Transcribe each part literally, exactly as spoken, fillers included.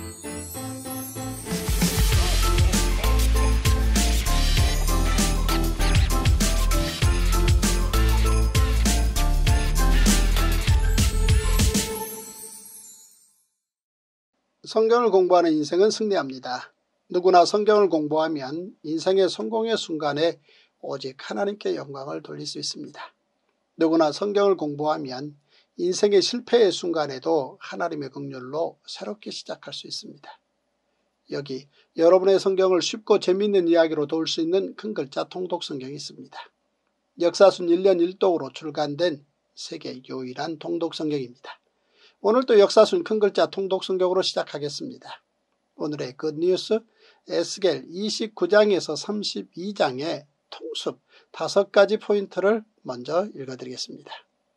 성경을 공부하는 인생은 승리합니다. 누구나 성경을 공부하면 인생의 성공의 순간에 오직 하나님께 영광을 돌릴 수 있습니다. 누구나 성경을 공부하면 인생의 실패의 순간에도 하나님의 긍휼로 새롭게 시작할 수 있습니다. 여기 여러분의 성경을 쉽고 재미있는 이야기로 도울 수 있는 큰 글자 통독 성경이 있습니다. 역사순 일 년 일 독으로 출간된 세계 유일한 통독 성경입니다. 오늘도 역사순 큰 글자 통독 성경으로 시작하겠습니다. 오늘의 굿뉴스 에스겔 이십구 장에서 삼십이 장의 통습 다섯 가지 포인트를 먼저 읽어드리겠습니다.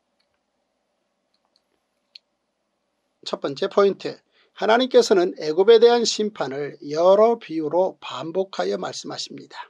첫 번째 포인트, 하나님께서는 애굽에 대한 심판을 여러 비유로 반복하여 말씀하십니다.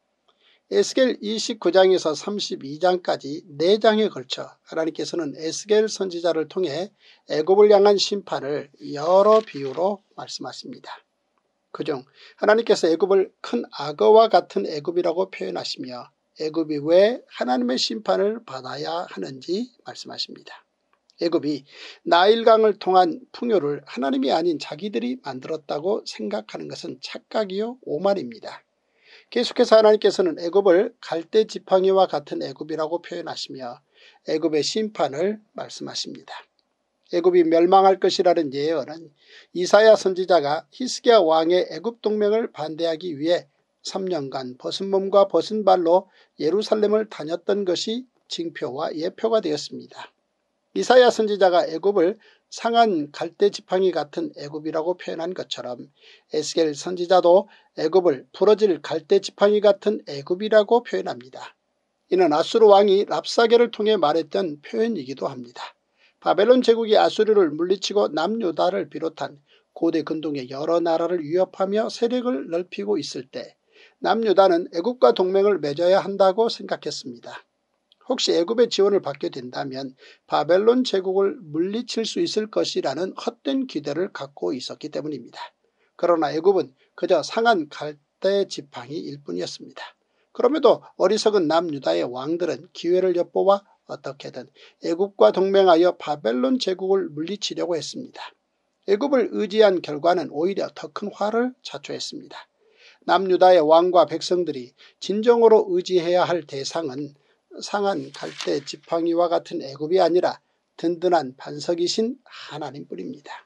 에스겔 이십구 장에서 삼십이 장까지 네 장에 걸쳐 하나님께서는 에스겔 선지자를 통해 애굽을 향한 심판을 여러 비유로 말씀하십니다. 그중 하나님께서 애굽을 큰 악어와 같은 애굽이라고 표현하시며 애굽이 왜 하나님의 심판을 받아야 하는지 말씀하십니다. 애굽이 나일강을 통한 풍요를 하나님이 아닌 자기들이 만들었다고 생각하는 것은 착각이요 오만입니다. 계속해서 하나님께서는 애굽을 갈대 지팡이와 같은 애굽이라고 표현하시며 애굽의 심판을 말씀하십니다. 애굽이 멸망할 것이라는 예언은 이사야 선지자가 히스기야 왕의 애굽 동맹을 반대하기 위해 삼 년간 벗은 몸과 벗은 발로 예루살렘을 다녔던 것이 징표와 예표가 되었습니다. 이사야 선지자가 애굽을 상한 갈대 지팡이 같은 애굽이라고 표현한 것처럼 에스겔 선지자도 애굽을 부러질 갈대 지팡이 같은 애굽이라고 표현합니다. 이는 아수르 왕이 랍사게를 통해 말했던 표현이기도 합니다. 바벨론 제국이 아수르를 물리치고 남유다를 비롯한 고대 근동의 여러 나라를 위협하며 세력을 넓히고 있을 때 남유다는 애굽과 동맹을 맺어야 한다고 생각했습니다. 혹시 애굽의 지원을 받게 된다면 바벨론 제국을 물리칠 수 있을 것이라는 헛된 기대를 갖고 있었기 때문입니다. 그러나 애굽은 그저 상한 갈대 지팡이일 뿐이었습니다. 그럼에도 어리석은 남유다의 왕들은 기회를 엿보아 어떻게든 애굽과 동맹하여 바벨론 제국을 물리치려고 했습니다. 애굽을 의지한 결과는 오히려 더 큰 화를 자초했습니다. 남유다의 왕과 백성들이 진정으로 의지해야 할 대상은 상한 갈대 지팡이와 같은 애굽이 아니라 든든한 반석이신 하나님뿐입니다.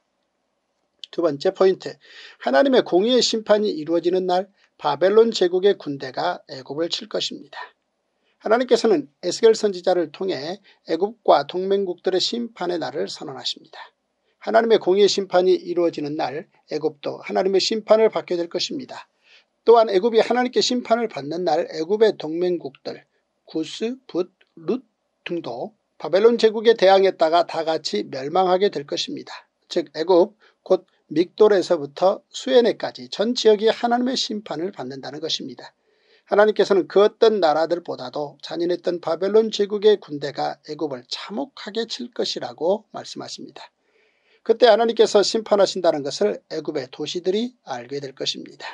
두 번째 포인트, 하나님의 공의의 심판이 이루어지는 날 바벨론 제국의 군대가 애굽을 칠 것입니다. 하나님께서는 에스겔 선지자를 통해 애굽과 동맹국들의 심판의 날을 선언하십니다. 하나님의 공의의 심판이 이루어지는 날 애굽도 하나님의 심판을 받게 될 것입니다. 또한 애굽이 하나님께 심판을 받는 날 애굽의 동맹국들 구스, 붓, 룻 등도 바벨론 제국에 대항했다가 다같이 멸망하게 될 것입니다. 즉 애굽 곧 믹돌에서부터 수에네까지 전 지역이 하나님의 심판을 받는다는 것입니다. 하나님께서는 그 어떤 나라들보다도 잔인했던 바벨론 제국의 군대가 애굽을 참혹하게 칠 것이라고 말씀하십니다. 그때 하나님께서 심판하신다는 것을 애굽의 도시들이 알게 될 것입니다.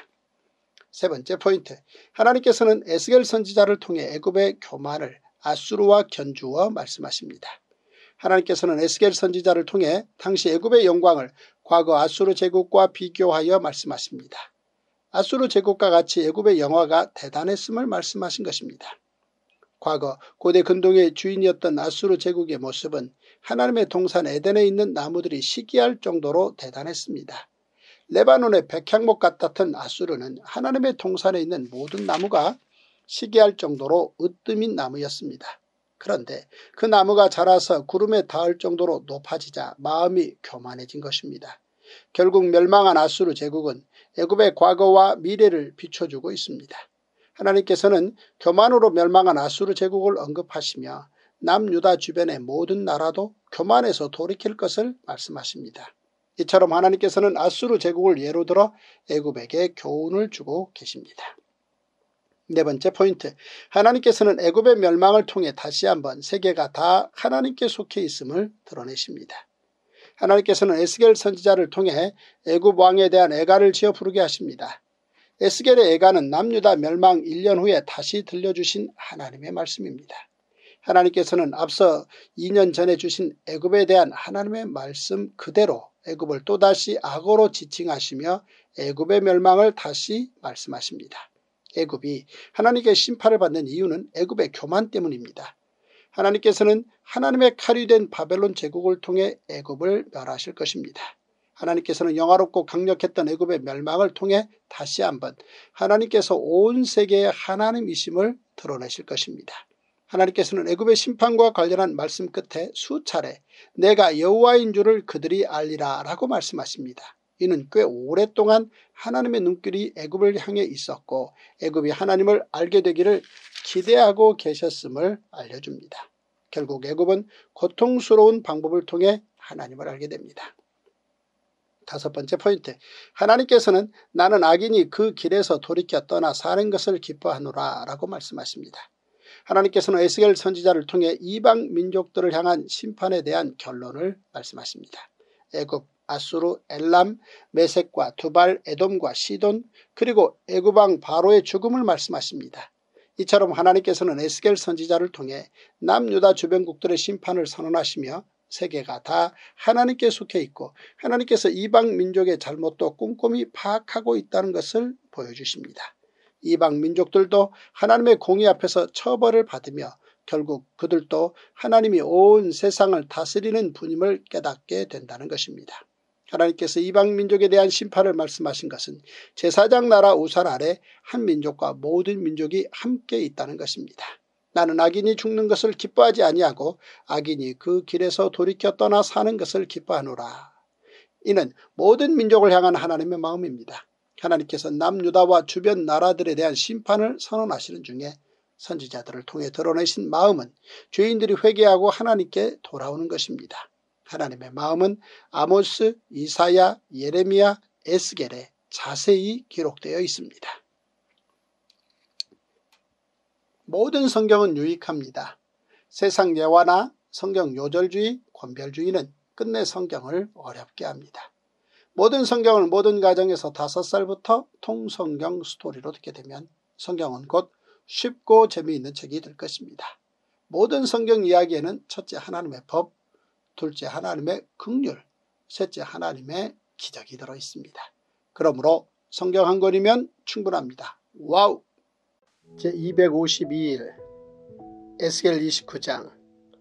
세 번째 포인트, 하나님께서는 에스겔 선지자를 통해 애굽의 교만을 아수르와 견주어 말씀하십니다. 하나님께서는 에스겔 선지자를 통해 당시 애굽의 영광을 과거 아수르 제국과 비교하여 말씀하십니다. 아수르 제국과 같이 애굽의 영화가 대단했음을 말씀하신 것입니다. 과거 고대 근동의 주인이었던 아수르 제국의 모습은 하나님의 동산 에덴에 있는 나무들이 시기할 정도로 대단했습니다. 레바논의 백향목 같았던 아수르는 하나님의 동산에 있는 모든 나무가 시기할 정도로 으뜸인 나무였습니다. 그런데 그 나무가 자라서 구름에 닿을 정도로 높아지자 마음이 교만해진 것입니다. 결국 멸망한 아수르 제국은 애굽의 과거와 미래를 비춰주고 있습니다. 하나님께서는 교만으로 멸망한 아수르 제국을 언급하시며 남유다 주변의 모든 나라도 교만해서 돌이킬 것을 말씀하십니다. 이처럼 하나님께서는 아수르 제국을 예로 들어 애굽에게 교훈을 주고 계십니다. 네 번째 포인트, 하나님께서는 애굽의 멸망을 통해 다시 한번 세계가 다 하나님께 속해 있음을 드러내십니다. 하나님께서는 에스겔 선지자를 통해 애굽 왕에 대한 애가를 지어 부르게 하십니다. 에스겔의 애가는 남유다 멸망 일 년 후에 다시 들려주신 하나님의 말씀입니다. 하나님께서는 앞서 이 년 전에 주신 애굽에 대한 하나님의 말씀 그대로 애굽을 또다시 악어로 지칭하시며 애굽의 멸망을 다시 말씀하십니다. 애굽이 하나님께 심판을 받는 이유는 애굽의 교만 때문입니다. 하나님께서는 하나님의 칼이 된 바벨론 제국을 통해 애굽을 멸하실 것입니다. 하나님께서는 영화롭고 강력했던 애굽의 멸망을 통해 다시 한번 하나님께서 온 세계의 하나님이심을 드러내실 것입니다. 하나님께서는 애굽의 심판과 관련한 말씀 끝에 수차례 내가 여호와인 줄을 그들이 알리라 라고 말씀하십니다. 이는 꽤 오랫동안 하나님의 눈길이 애굽을 향해 있었고 애굽이 하나님을 알게 되기를 기대하고 계셨음을 알려줍니다. 결국 애굽은 고통스러운 방법을 통해 하나님을 알게 됩니다. 다섯 번째 포인트, 하나님께서는 나는 악인이 그 길에서 돌이켜 떠나 사는 것을 기뻐하노라 라고 말씀하십니다. 하나님께서는 에스겔 선지자를 통해 이방 민족들을 향한 심판에 대한 결론을 말씀하십니다. 애굽, 아수르, 엘람, 메섹과 두발, 에돔과 시돈 그리고 애굽왕 바로의 죽음을 말씀하십니다. 이처럼 하나님께서는 에스겔 선지자를 통해 남유다 주변국들의 심판을 선언하시며 세계가 다 하나님께 속해 있고 하나님께서 이방 민족의 잘못도 꼼꼼히 파악하고 있다는 것을 보여주십니다. 이방 민족들도 하나님의 공의 앞에서 처벌을 받으며 결국 그들도 하나님이 온 세상을 다스리는 분임을 깨닫게 된다는 것입니다. 하나님께서 이방 민족에 대한 심판을 말씀하신 것은 제사장 나라 우산 아래 한 민족과 모든 민족이 함께 있다는 것입니다. 나는 악인이 죽는 것을 기뻐하지 아니하고 악인이 그 길에서 돌이켜 떠나 사는 것을 기뻐하노라. 이는 모든 민족을 향한 하나님의 마음입니다. 하나님께서 남유다와 주변 나라들에 대한 심판을 선언하시는 중에 선지자들을 통해 드러내신 마음은 죄인들이 회개하고 하나님께 돌아오는 것입니다. 하나님의 마음은 아모스, 이사야, 예레미야, 에스겔에 자세히 기록되어 있습니다. 모든 성경은 유익합니다. 세상 예화나 성경 요절주의, 권별주의는 끝내 성경을 어렵게 합니다. 모든 성경을 모든 가정에서 다섯 살부터 통성경 스토리로 듣게 되면 성경은 곧 쉽고 재미있는 책이 될 것입니다. 모든 성경 이야기에는 첫째 하나님의 법, 둘째 하나님의 긍휼, 셋째 하나님의 기적이 들어있습니다. 그러므로 성경 한 권이면 충분합니다. 와우! 제이백오십이 일 에스겔 이십구 장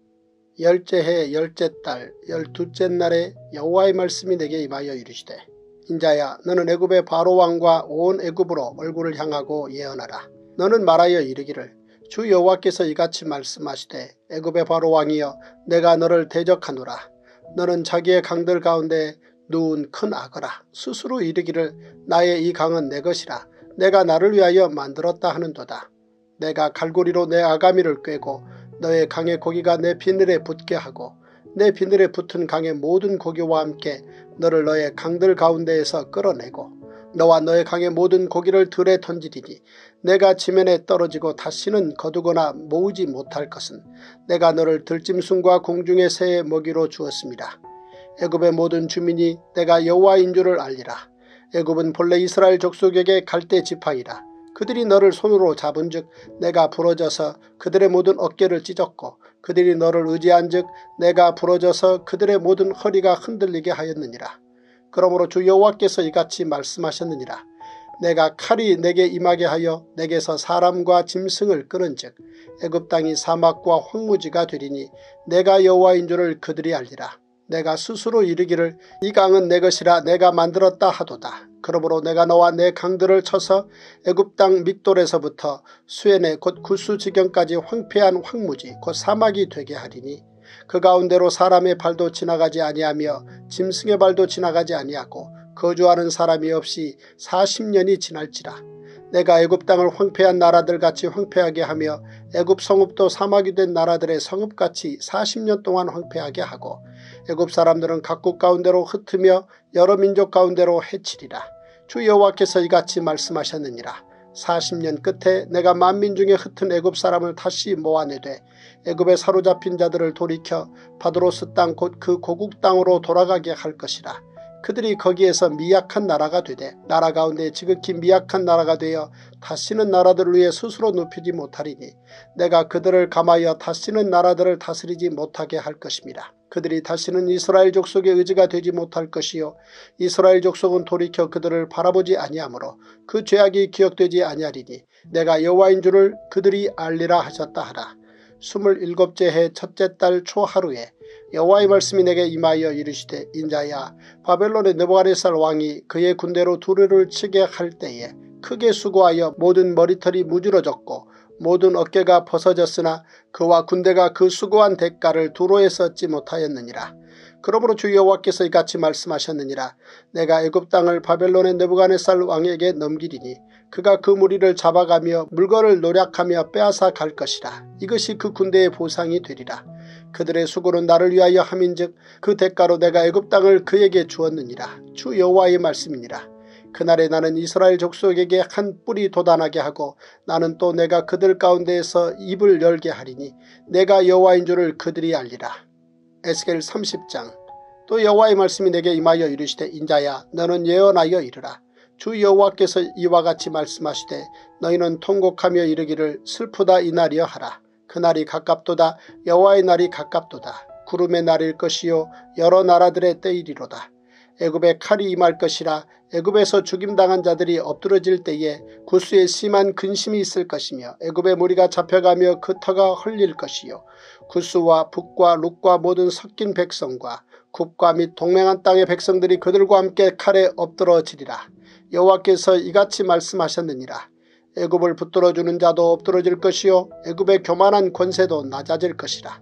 열째 해 열째 달 열두째 날에 여호와의 말씀이 내게 임하여 이르시되 인자야 너는 애굽의 바로 왕과 온 애굽으로 얼굴을 향하고 예언하라. 너는 말하여 이르기를 주 여호와께서 이같이 말씀하시되 애굽의 바로 왕이여 내가 너를 대적하노라. 너는 자기의 강들 가운데 누운 큰 악어라. 스스로 이르기를 나의 이 강은 내 것이라. 내가 나를 위하여 만들었다 하는도다. 내가 갈고리로 내 아가미를 꿰고 너의 강의 고기가 내 비늘에 붙게 하고 내 비늘에 붙은 강의 모든 고기와 함께 너를 너의 강들 가운데에서 끌어내고 너와 너의 강의 모든 고기를 들에 던지리니 내가 지면에 떨어지고 다시는 거두거나 모으지 못할 것은 내가 너를 들짐승과 공중의 새의 먹이로 주었습니다. 애굽의 모든 주민이 내가 여호와인 줄을 알리라. 애굽은 본래 이스라엘 족속에게 갈대 지팡이라. 그들이 너를 손으로 잡은즉 내가 부러져서 그들의 모든 어깨를 찢었고 그들이 너를 의지한즉 내가 부러져서 그들의 모든 허리가 흔들리게 하였느니라. 그러므로 주 여호와께서 이같이 말씀하셨느니라. 내가 칼이 내게 임하게 하여 내게서 사람과 짐승을 끊은즉 애굽 땅이 사막과 황무지가 되리니 내가 여호와인 줄을 그들이 알리라. 내가 스스로 이르기를 이 강은 내 것이라 내가 만들었다 하도다. 그러므로 내가 너와 내 강들을 쳐서 애굽 땅 믹돌에서부터 수엔의 곧 구스 지경까지 황폐한 황무지 곧 사막이 되게 하리니 그 가운데로 사람의 발도 지나가지 아니하며 짐승의 발도 지나가지 아니하고 거주하는 사람이 없이 사십 년이 지날지라. 내가 애굽 땅을 황폐한 나라들같이 황폐하게 하며 애굽 성읍도 사막이 된 나라들의 성읍같이 사십 년 동안 황폐하게 하고 애굽 사람들은 각국 가운데로 흩으며 여러 민족 가운데로 해치리라. 주 여호와께서 이같이 말씀하셨느니라. 사십 년 끝에 내가 만민 중에 흩은 애굽 사람을 다시 모아내되 애굽에 사로잡힌 자들을 돌이켜 바드로스 땅 곧 그 고국 땅으로 돌아가게 할 것이라. 그들이 거기에서 미약한 나라가 되되 나라 가운데 지극히 미약한 나라가 되어 다시는 나라들을 위해 스스로 눕히지 못하리니 내가 그들을 감하여 다시는 나라들을 다스리지 못하게 할 것입니다. 그들이 다시는 이스라엘 족속의 의지가 되지 못할 것이요 이스라엘 족속은 돌이켜 그들을 바라보지 아니하므로 그 죄악이 기억되지 아니하리니 내가 여호와인 줄을 그들이 알리라 하셨다 하라. 스물일곱째 해 첫째 달 초하루에 여호와의 말씀이 내게 임하여 이르시되 인자야 바벨론의 느부갓네살 왕이 그의 군대로 두루를 치게 할 때에 크게 수고하여 모든 머리털이 무지러졌고 모든 어깨가 벗어졌으나 그와 군대가 그 수고한 대가를 두로에서 얻지 못하였느니라. 그러므로 주 여호와께서 이같이 말씀하셨느니라. 내가 애굽 땅을 바벨론의 느부갓네살 왕에게 넘기리니 그가 그 무리를 잡아가며 물건을 노략하며 빼앗아 갈 것이라. 이것이 그 군대의 보상이 되리라. 그들의 수고는 나를 위하여 함인즉 그 대가로 내가 애굽 땅을 그에게 주었느니라. 주 여호와의 말씀이니라. 그날에 나는 이스라엘 족속에게 한 뿔이 돋아나게 하고 나는 또 내가 그들 가운데에서 입을 열게 하리니 내가 여호와인 줄을 그들이 알리라. 에스겔 삼십 장. 또 여호와의 말씀이 내게 임하여 이르시되 인자야 너는 예언하여 이르라. 주 여호와께서 이와 같이 말씀하시되 너희는 통곡하며 이르기를 슬프다 이날이여 하라. 그날이 가깝도다. 여호와의 날이 가깝도다. 구름의 날일 것이요 여러 나라들의 때이리로다. 애굽에 칼이 임할 것이라. 애굽에서 죽임당한 자들이 엎드러질 때에 구스에 심한 근심이 있을 것이며 애굽의 무리가 잡혀가며 그 터가 흘릴 것이요 구스와 북과 룻과 모든 섞인 백성과 굽과 및 동맹한 땅의 백성들이 그들과 함께 칼에 엎드러지리라. 여호와께서 이같이 말씀하셨느니라. 애굽을 붙들어주는 자도 엎드러질 것이요 애굽의 교만한 권세도 낮아질 것이라.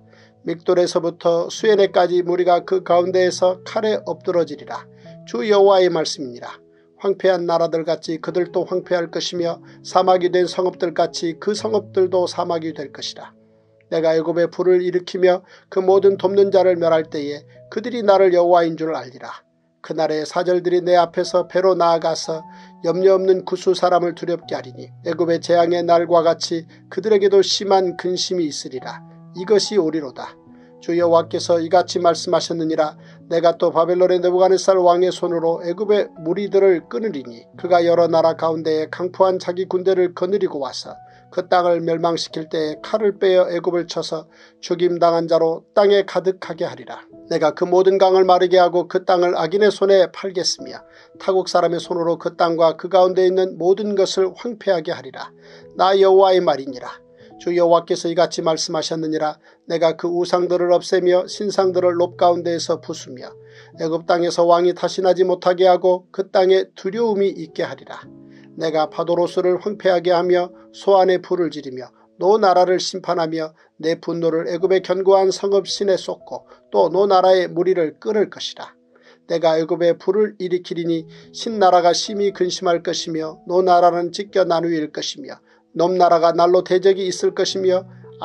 믹돌에서부터 수에네까지 무리가 그 가운데에서 칼에 엎드러지리라. 주 여호와의 말씀이니라. 황폐한 나라들같이 그들도 황폐할 것이며 사막이 된 성읍들같이 그 성읍들도 사막이 될 것이라. 내가 애굽에 불을 일으키며 그 모든 돕는 자를 멸할 때에 그들이 나를 여호와인 줄 알리라. 그날에 사절들이 내 앞에서 배로 나아가서 염려 없는 구스 사람을 두렵게 하리니 애굽의 재앙의 날과 같이 그들에게도 심한 근심이 있으리라. 이것이 오리로다. 주 여호와께서 이같이 말씀하셨느니라. 내가 또 바벨론의 느부갓네살 왕의 손으로 애굽의 무리들을 끊으리니 그가 여러 나라 가운데에 강포한 자기 군대를 거느리고 와서 그 땅을 멸망시킬 때에 칼을 빼어 애굽을 쳐서 죽임당한 자로 땅에 가득하게 하리라. 내가 그 모든 강을 마르게 하고 그 땅을 악인의 손에 팔겠으며 타국 사람의 손으로 그 땅과 그 가운데 있는 모든 것을 황폐하게 하리라. 나 여호와의 말이니라. 주 여호와께서 이같이 말씀하셨느니라. 내가 그 우상들을 없애며 신상들을 롭 가운데에서 부수며 애굽 땅에서 왕이 다시 나지 못하게 하고 그 땅에 두려움이 있게 하리라. 내가 바도로스를 황폐하게 하며 소안에 불을 지르며 노 나라를 심판하며 내 분노를 애굽의 견고한 성읍 신에 쏟고 또 노 나라의 무리를 끊을 것이라. 내가 애굽에 불을 일으키리니 신나라가 심히 근심할 것이며 노 나라는 찢겨 나누일 것이며 넘나라가 날로 대적이 있을 것이며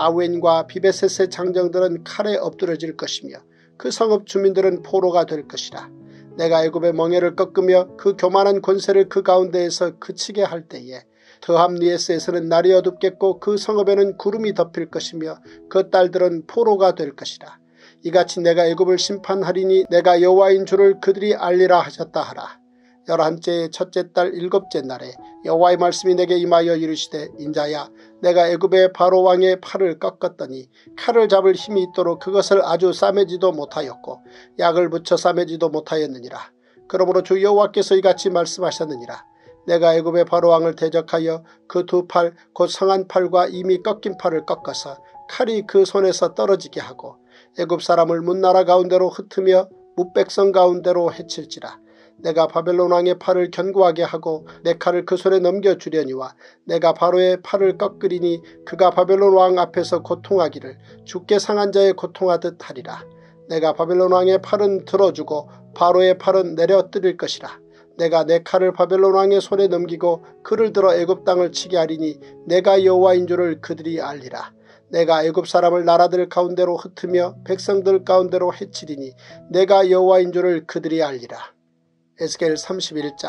아웬과 비베셋의 장정들은 칼에 엎드러질 것이며 그 성읍 주민들은 포로가 될 것이라. 내가 애굽의 멍에를 꺾으며 그 교만한 권세를 그 가운데에서 그치게 할 때에 드함리에스에서는 날이 어둡겠고 그 성읍에는 구름이 덮일 것이며 그 딸들은 포로가 될 것이라. 이같이 내가 애굽을 심판하리니 내가 여호와인 줄을 그들이 알리라 하셨다 하라. 열한째 첫째 달 일곱째 날에 여호와의 말씀이 내게 임하여 이르시되 인자야 내가 애굽의 바로 왕의 팔을 꺾었더니 칼을 잡을 힘이 있도록 그것을 아주 싸매지도 못하였고 약을 붙여 싸매지도 못하였느니라. 그러므로 주 여호와께서 이같이 말씀하셨느니라. 내가 애굽의 바로 왕을 대적하여 그 두 팔 곧 성한 팔과 이미 꺾인 팔을 꺾어서 칼이 그 손에서 떨어지게 하고 애굽 사람을 문나라 가운데로 흩으며 뭇백성 가운데로 해칠지라. 내가 바벨론 왕의 팔을 견고하게 하고 내 칼을 그 손에 넘겨주려니와 내가 바로의 팔을 꺾으리니 그가 바벨론 왕 앞에서 고통하기를 죽게 상한 자의 고통하듯 하리라. 내가 바벨론 왕의 팔은 들어주고 바로의 팔은 내려뜨릴 것이라. 내가 내 칼을 바벨론 왕의 손에 넘기고 그를 들어 애굽 땅을 치게 하리니 내가 여호와인 줄을 그들이 알리라. 내가 애굽 사람을 나라들 가운데로 흩으며 백성들 가운데로 해치리니 내가 여호와인 줄을 그들이 알리라. 에스겔 삼십일 장.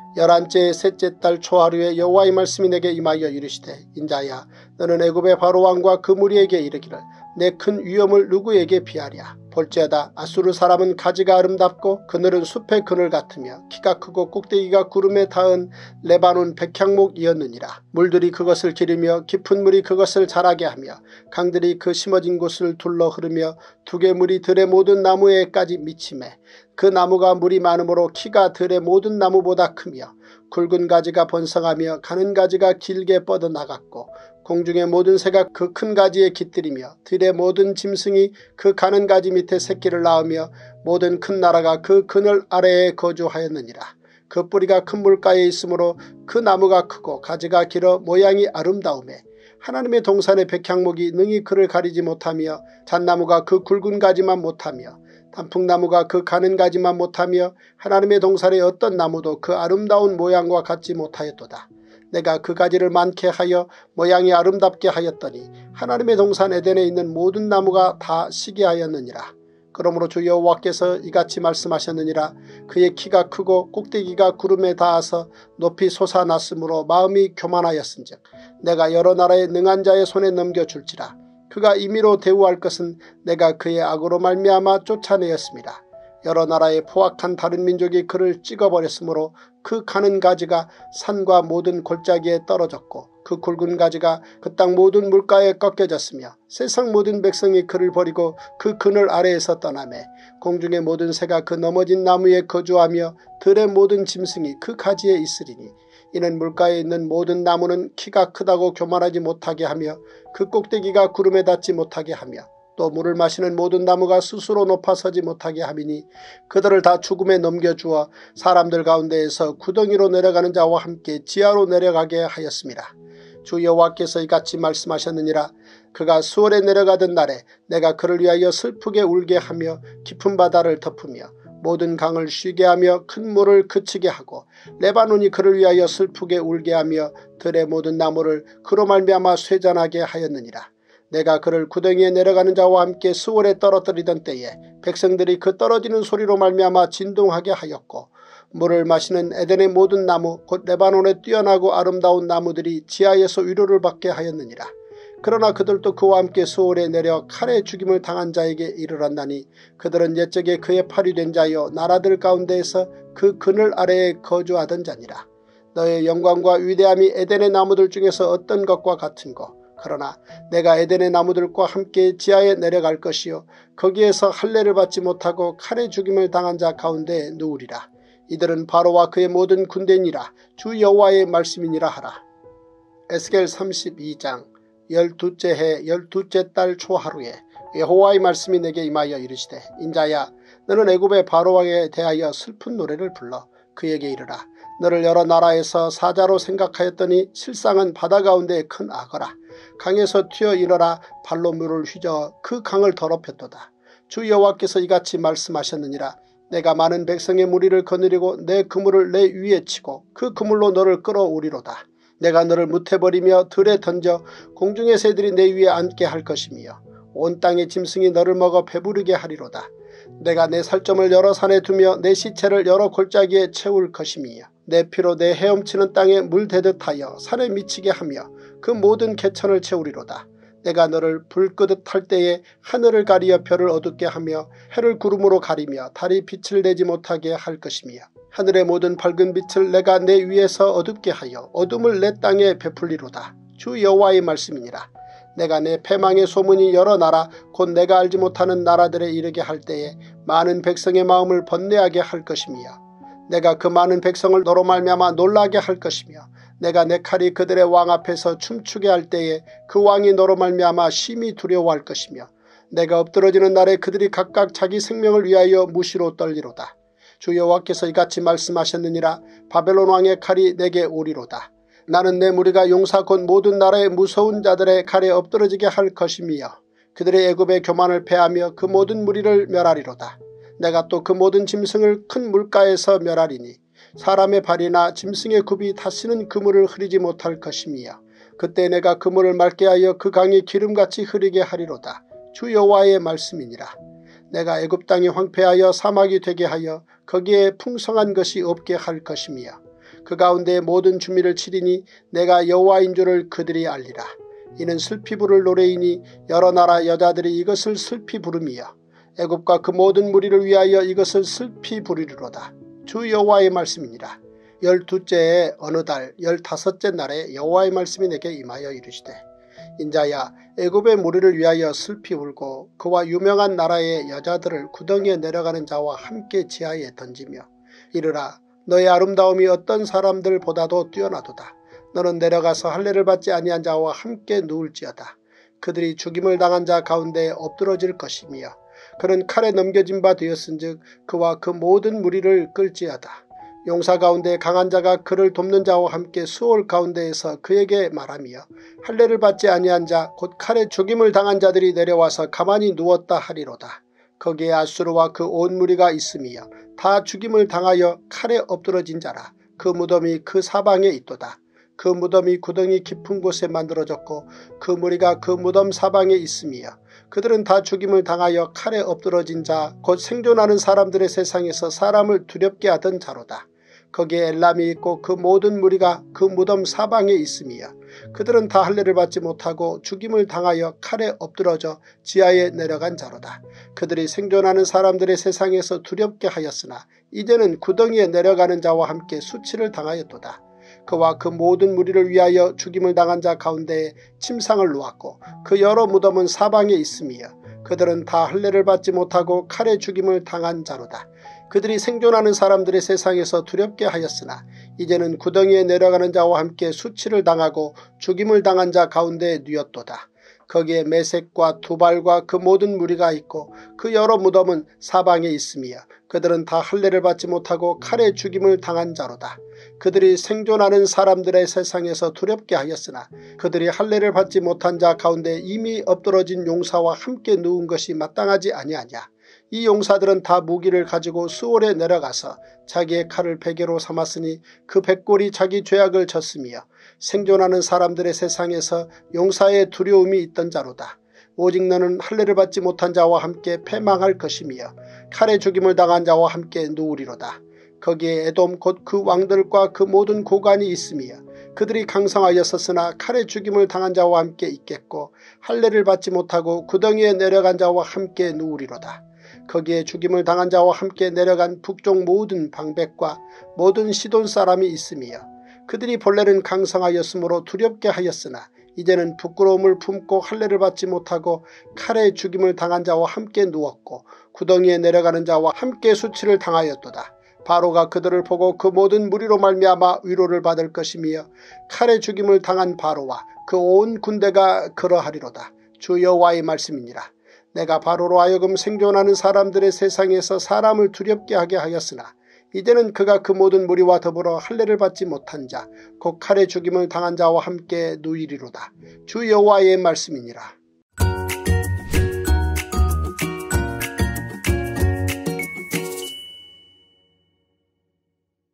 열한째 셋째 달 초하루에 여호와의 말씀이 내게 임하여 이르시되 인자야 너는 애굽의 바로왕과 그 무리에게 이르기를 내 큰 위엄을 누구에게 비하랴. 볼지어다 아수르 사람은 가지가 아름답고 그늘은 숲의 그늘 같으며 키가 크고 꼭대기가 구름에 닿은 레바논 백향목이었느니라. 물들이 그것을 기르며 깊은 물이 그것을 자라게 하며 강들이 그 심어진 곳을 둘러 흐르며 두개물이 들의 모든 나무에까지 미치매 그 나무가 물이 많으므로 키가 들의 모든 나무보다 크며 굵은 가지가 번성하며 가는 가지가 길게 뻗어나갔고 공중의 모든 새가 그 큰 가지에 깃들이며 들의 모든 짐승이 그 가는 가지 밑에 새끼를 낳으며 모든 큰 나라가 그 그늘 아래에 거주하였느니라. 그 뿌리가 큰 물가에 있으므로 그 나무가 크고 가지가 길어 모양이 아름다우매 하나님의 동산의 백향목이 능히 그를 가리지 못하며 잣나무가 그 굵은 가지만 못하며 단풍나무가 그 가는 가지만 못하며 하나님의 동산의 어떤 나무도 그 아름다운 모양과 같지 못하였도다. 내가 그 가지를 많게 하여 모양이 아름답게 하였더니 하나님의 동산 에덴에 있는 모든 나무가 다 시기하였느니라. 그러므로 주 여호와께서 이같이 말씀하셨느니라. 그의 키가 크고 꼭대기가 구름에 닿아서 높이 솟아났으므로 마음이 교만하였은즉 내가 여러 나라의 능한 자의 손에 넘겨줄지라. 그가 임의로 대우할 것은 내가 그의 악으로 말미암아 쫓아내었습니다. 여러 나라의 포악한 다른 민족이 그를 찍어버렸으므로 그 가는 가지가 산과 모든 골짜기에 떨어졌고 그 굵은 가지가 그 땅 모든 물가에 꺾여졌으며 세상 모든 백성이 그를 버리고 그 그늘 아래에서 떠나매 공중의 모든 새가 그 넘어진 나무에 거주하며 들의 모든 짐승이 그 가지에 있으리니 이는 물가에 있는 모든 나무는 키가 크다고 교만하지 못하게 하며 그 꼭대기가 구름에 닿지 못하게 하며 또 물을 마시는 모든 나무가 스스로 높아서지 못하게 함이니 그들을 다 죽음에 넘겨주어 사람들 가운데에서 구덩이로 내려가는 자와 함께 지하로 내려가게 하였습니다. 주 여호와께서 이같이 말씀하셨느니라. 그가 수월에 내려가던 날에 내가 그를 위하여 슬프게 울게 하며 깊은 바다를 덮으며 모든 강을 쉬게 하며 큰 물을 그치게 하고 레바논이 그를 위하여 슬프게 울게 하며 들의 모든 나무를 그로 말미암아 쇠잔하게 하였느니라. 내가 그를 구덩이에 내려가는 자와 함께 수월에 떨어뜨리던 때에 백성들이 그 떨어지는 소리로 말미암아 진동하게 하였고 물을 마시는 에덴의 모든 나무 곧 레바논의 뛰어나고 아름다운 나무들이 지하에서 위로를 받게 하였느니라. 그러나 그들도 그와 함께 수월에 내려 칼에 죽임을 당한 자에게 이르렀나니 그들은 옛적에 그의 팔이 된 자여 나라들 가운데에서 그 그늘 아래에 거주하던 자니라. 너의 영광과 위대함이 에덴의 나무들 중에서 어떤 것과 같은고. 그러나 내가 에덴의 나무들과 함께 지하에 내려갈 것이요 거기에서 할례를 받지 못하고 칼에 죽임을 당한 자 가운데 누우리라. 이들은 바로와 그의 모든 군대니라. 주 여호와의 말씀이니라 하라. 에스겔 삼십이 장 열두째 해 열두째 달 초하루에 여호와의 말씀이 내게 임하여 이르시되 인자야 너는 애굽의 바로왕에 대하여 슬픈 노래를 불러 그에게 이르라. 너를 여러 나라에서 사자로 생각하였더니 실상은 바다 가운데의 큰 악어라. 강에서 튀어 일어나 발로 물을 휘저 그 강을 더럽혔도다. 주 여호와께서 이같이 말씀하셨느니라. 내가 많은 백성의 무리를 거느리고 내 그물을 내 위에 치고 그 그물로 너를 끌어오리로다. 내가 너를 무태버리며 들에 던져 공중의 새들이 내 위에 앉게 할 것이며 온 땅의 짐승이 너를 먹어 배부르게 하리로다. 내가 내 살점을 여러 산에 두며 내 시체를 여러 골짜기에 채울 것이며 내 피로 내 헤엄치는 땅에 물 대듯 하여 산에 미치게 하며 그 모든 개천을 채우리로다. 내가 너를 불 끄듯 할 때에 하늘을 가리어 별을 어둡게 하며 해를 구름으로 가리며 달이 빛을 내지 못하게 할 것이며 하늘의 모든 밝은 빛을 내가 내 위에서 어둡게 하여 어둠을 내 땅에 베풀리로다. 주 여호와의 말씀이니라. 내가 내 패망의 소문이 여러 나라 곧 내가 알지 못하는 나라들에 이르게 할 때에 많은 백성의 마음을 번뇌하게 할 것이며 내가 그 많은 백성을 너로 말미암아 놀라게 할 것이며 내가 내 칼이 그들의 왕 앞에서 춤추게 할 때에 그 왕이 너로 말미암아 심히 두려워할 것이며 내가 엎드러지는 날에 그들이 각각 자기 생명을 위하여 무시로 떨리로다. 주 여호와께서 이같이 말씀하셨느니라. 바벨론 왕의 칼이 내게 오리로다. 나는 내 무리가 용사 곧 모든 나라의 무서운 자들의 칼에 엎드러지게 할 것이며 그들의 애굽의 교만을 패하며 그 모든 무리를 멸하리로다. 내가 또 그 모든 짐승을 큰 물가에서 멸하리니 사람의 발이나 짐승의 굽이 다시는 그물을 흐리지 못할 것이며 그때 내가 그물을 맑게 하여 그 강이 기름같이 흐리게 하리로다. 주 여호와의 말씀이니라. 내가 애굽 땅이 황폐하여 사막이 되게 하여 거기에 풍성한 것이 없게 할 것이며 그 가운데 모든 주민을 치리니 내가 여호와인 줄을 그들이 알리라. 이는 슬피 부를 노래이니 여러 나라 여자들이 이것을 슬피 부름이여 애굽과 그 모든 무리를 위하여 이것을 슬피 부르리로다. 주 여호와의 말씀이니라. 열두째의 어느 달 열다섯째 날에 여호와의 말씀이 내게 임하여 이르시되 인자야 애굽의 무리를 위하여 슬피 울고 그와 유명한 나라의 여자들을 구덩이에 내려가는 자와 함께 지하에 던지며 이르라. 너의 아름다움이 어떤 사람들보다도 뛰어나도다. 너는 내려가서 할례를 받지 아니한 자와 함께 누울지어다. 그들이 죽임을 당한 자 가운데 엎드러질 것이며 그는 칼에 넘겨진 바 되었은즉 그와 그 모든 무리를 끌지어다. 용사 가운데 강한 자가 그를 돕는 자와 함께 수월 가운데에서 그에게 말하며 할례를 받지 아니한 자 곧 칼에 죽임을 당한 자들이 내려와서 가만히 누웠다 하리로다. 거기에 아수르와 그 온 무리가 있으며 다 죽임을 당하여 칼에 엎드러진 자라. 그 무덤이 그 사방에 있도다. 그 무덤이 구덩이 깊은 곳에 만들어졌고 그 무리가 그 무덤 사방에 있으며 그들은 다 죽임을 당하여 칼에 엎드러진 자 곧 생존하는 사람들의 세상에서 사람을 두렵게 하던 자로다. 거기에 엘람이 있고 그 모든 무리가 그 무덤 사방에 있으며 그들은 다 할례를 받지 못하고 죽임을 당하여 칼에 엎드러져 지하에 내려간 자로다. 그들이 생존하는 사람들의 세상에서 두렵게 하였으나 이제는 구덩이에 내려가는 자와 함께 수치를 당하였도다. 그와 그 모든 무리를 위하여 죽임을 당한 자 가운데에 침상을 놓았고 그 여러 무덤은 사방에 있으며 그들은 다 할례를 받지 못하고 칼에 죽임을 당한 자로다. 그들이 생존하는 사람들의 세상에서 두렵게 하였으나 이제는 구덩이에 내려가는 자와 함께 수치를 당하고 죽임을 당한 자 가운데에 누였도다. 거기에 메색과 두발과 그 모든 무리가 있고 그 여러 무덤은 사방에 있으며 그들은 다 할례를 받지 못하고 칼에 죽임을 당한 자로다. 그들이 생존하는 사람들의 세상에서 두렵게 하였으나 그들이 할례를 받지 못한 자 가운데 이미 엎드러진 용사와 함께 누운 것이 마땅하지 아니하냐. 이 용사들은 다 무기를 가지고 수월에 내려가서 자기의 칼을 베개로 삼았으니 그 백골이 자기 죄악을 졌으며 생존하는 사람들의 세상에서 용사의 두려움이 있던 자로다. 오직 너는 할례를 받지 못한 자와 함께 패망할 것이며 칼에 죽임을 당한 자와 함께 누우리로다. 거기에 에돔 곧 그 왕들과 그 모든 고관이 있으며 그들이 강성하였었으나 칼에 죽임을 당한 자와 함께 있겠고 할례를 받지 못하고 구덩이에 내려간 자와 함께 누우리로다. 거기에 죽임을 당한 자와 함께 내려간 북쪽 모든 방백과 모든 시돈 사람이 있으며 그들이 본래는 강성하였으므로 두렵게 하였으나 이제는 부끄러움을 품고 할례를 받지 못하고 칼에 죽임을 당한 자와 함께 누웠고 구덩이에 내려가는 자와 함께 수치를 당하였도다. 바로가 그들을 보고 그 모든 무리로 말미암아 위로를 받을 것이며 칼에 죽임을 당한 바로와 그 온 군대가 그러하리로다. 주 여호와의 말씀이니라. 내가 바로로 하여금 생존하는 사람들의 세상에서 사람을 두렵게 하게 하였으나 이제는 그가 그 모든 무리와 더불어 할례를 받지 못한 자 곧 칼에 죽임을 당한 자와 함께 누이리로다. 주 여호와의 말씀이니라.